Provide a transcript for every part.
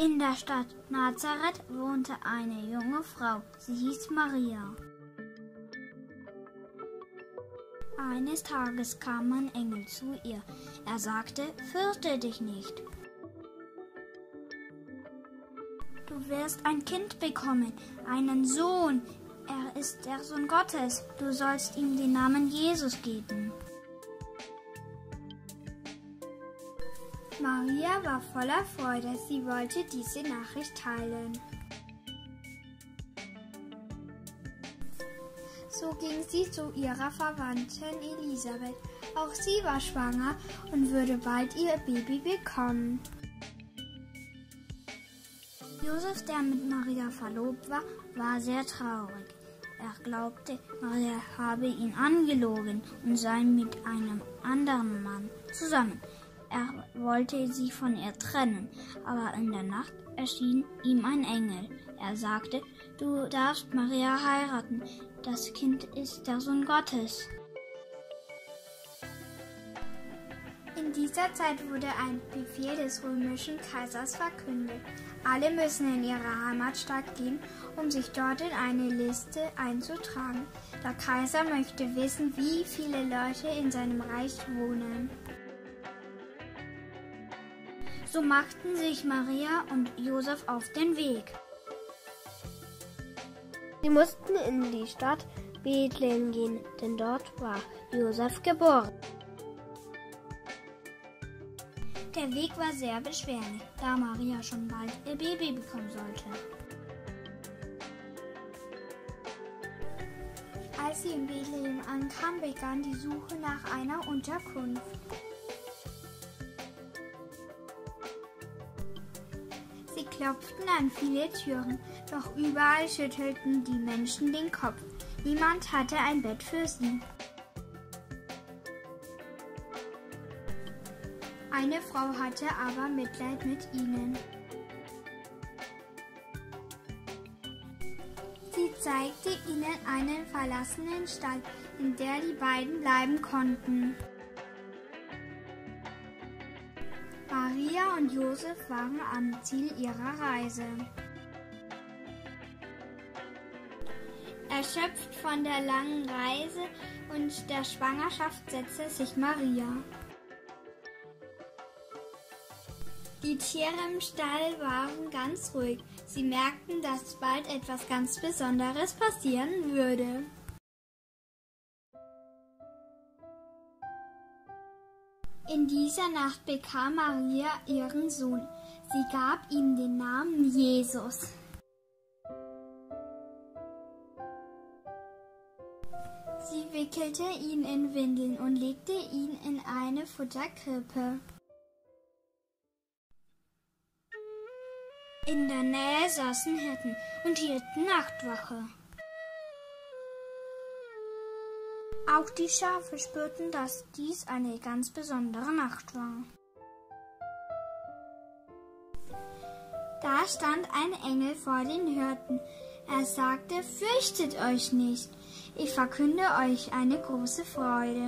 In der Stadt Nazareth wohnte eine junge Frau. Sie hieß Maria. Eines Tages kam ein Engel zu ihr. Er sagte: Fürchte dich nicht. Du wirst ein Kind bekommen, einen Sohn. Er ist der Sohn Gottes. Du sollst ihm den Namen Jesus geben. Maria war voller Freude. Sie wollte diese Nachricht teilen. So ging sie zu ihrer Verwandten Elisabeth. Auch sie war schwanger und würde bald ihr Baby bekommen. Josef, der mit Maria verlobt war, war sehr traurig. Er glaubte, Maria habe ihn angelogen und sei mit einem anderen Mann zusammen. Er wollte sie von ihr trennen, aber in der Nacht erschien ihm ein Engel. Er sagte: Du darfst Maria heiraten, das Kind ist der Sohn Gottes. In dieser Zeit wurde ein Befehl des römischen Kaisers verkündet. Alle müssen in ihre Heimatstadt gehen, um sich dort in eine Liste einzutragen. Der Kaiser möchte wissen, wie viele Leute in seinem Reich wohnen. So machten sich Maria und Josef auf den Weg. Sie mussten in die Stadt Bethlehem gehen, denn dort war Josef geboren. Der Weg war sehr beschwerlich, da Maria schon bald ihr Baby bekommen sollte. Als sie in Bethlehem ankam, begann die Suche nach einer Unterkunft. Sie klopften an viele Türen, doch überall schüttelten die Menschen den Kopf. Niemand hatte ein Bett für sie. Eine Frau hatte aber Mitleid mit ihnen. Sie zeigte ihnen einen verlassenen Stall, in der die beiden bleiben konnten. Maria und Josef waren am Ziel ihrer Reise. Erschöpft von der langen Reise und der Schwangerschaft setzte sich Maria. Die Tiere im Stall waren ganz ruhig. Sie merkten, dass bald etwas ganz Besonderes passieren würde. In dieser Nacht bekam Maria ihren Sohn. Sie gab ihm den Namen Jesus. Sie wickelte ihn in Windeln und legte ihn in eine Futterkrippe. In der Nähe saßen Hirten und hielten Nachtwache. Auch die Schafe spürten, dass dies eine ganz besondere Nacht war. Da stand ein Engel vor den Hirten. Er sagte: Fürchtet euch nicht, ich verkünde euch eine große Freude.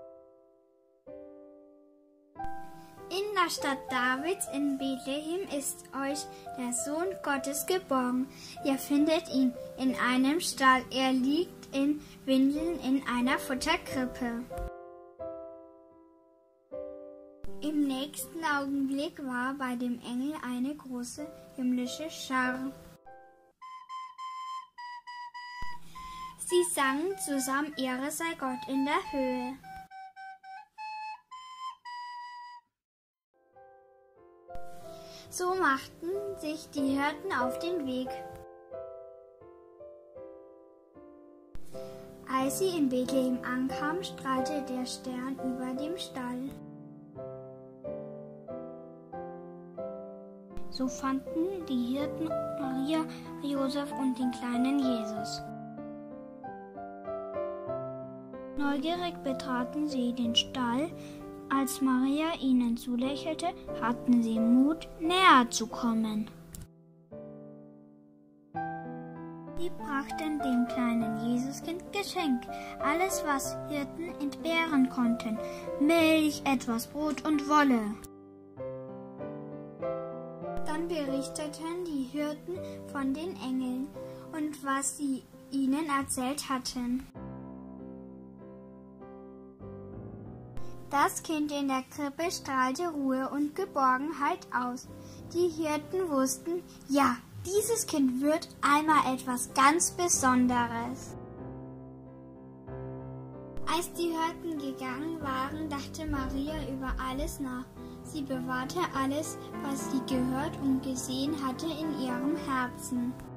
In der Stadt Davids in Bethlehem ist euch der Sohn Gottes geboren. Ihr findet ihn in einem Stall. Er liegt in Windeln in einer Futterkrippe. Im nächsten Augenblick war bei dem Engel eine große himmlische Schar. Sie sangen zusammen: Ehre sei Gott in der Höhe. So machten sich die Hirten auf den Weg. Als sie in Bethlehem ankamen, strahlte der Stern über dem Stall. So fanden die Hirten Maria, Josef und den kleinen Jesus. Neugierig betraten sie den Stall. Als Maria ihnen zulächelte, hatten sie Mut, näher zu kommen. Sie brachten dem kleinen Jesuskind Geschenk, alles, was Hirten entbehren konnten: Milch, etwas Brot und Wolle. Dann berichteten die Hirten von den Engeln und was sie ihnen erzählt hatten. Das Kind in der Krippe strahlte Ruhe und Geborgenheit aus. Die Hirten wussten, ja, dieses Kind wird einmal etwas ganz Besonderes. Als die Hirten gegangen waren, dachte Maria über alles nach. Sie bewahrte alles, was sie gehört und gesehen hatte, in ihrem Herzen.